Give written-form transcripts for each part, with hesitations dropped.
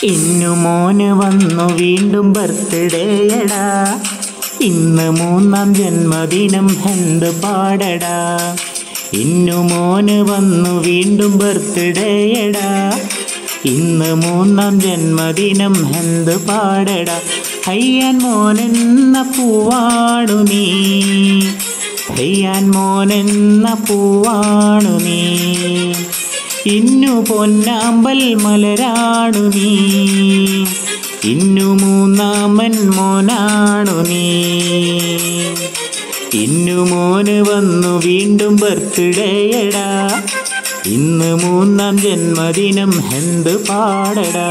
ഇന്നു മോന് വന്നു വീണ്ടും ബർത്ത്ഡേയടാ. ഇന്ന് മൂന്നാം ജന്മദിനം എന്ത് പാടടാ. ഇന്നു മോന് വന്നു വീണ്ടും ബർത്ത്ഡേയടാ. ഇന്ന് മൂന്നാം ജന്മദിനം എന്ത് പാടടാ. ഹയ്യാൻ മോനെന്ന പൂവാണു നീ, ഹയ്യാൻ മോനെന്ന പൂവാണു നീ. ഇന്നു പൊന്നാമ്പൽ മലരാണു നീ, ഇന്നു മൂന്നാമൻ മോനാണു നീ. ഇന്നു മോന് വന്നു വീണ്ടും ബർത്ത്ഡേയടാ. ഇന്ന് മൂന്നാം ജന്മദിനം എന്ത് പാടടാ.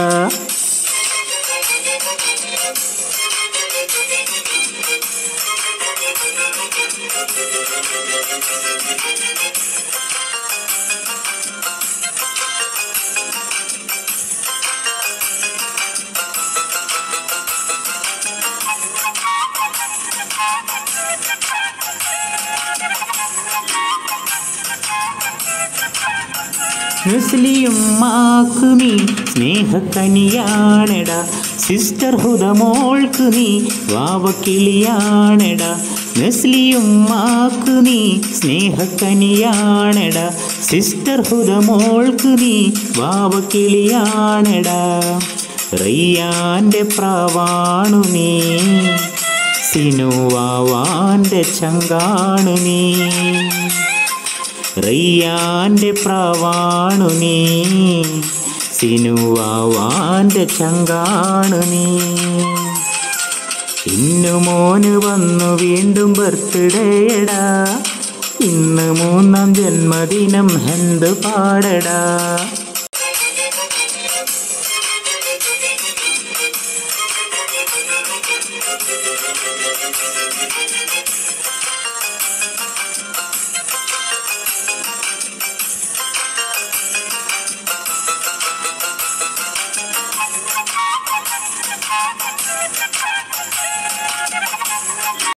നസ്ലിയുമ്മാക്കു നീ സ്നേഹക്കനിയാണെടാ. സിസ്റ്റർ ഹുദമോൾക്ക് നീ വാവക്കിളിയാണെടാ. നസ്ലിയുമ്മാക്കു നീ സ്നേഹക്കനിയാണെടാ. സിസ്റ്റർ ഹുദമോൾക്ക് നീ വാവക്കിളിയാണെടാ. റയ്യാൻ്റെ പ്രാവാണു നീ, സിനുവാവാൻ്റെ ചങ്കാണു നീ. റയ്യാൻ്റെ പ്രാവാണു നീ, സിനുവാവാൻ്റെ ചങ്കാണു നീ. ഇന്നു മോന് വന്നു വീണ്ടും ബർത്ത്ഡേയടാ. ഇന്ന് മൂന്നാം ജന്മദിനം എന്ത് പാടടാ.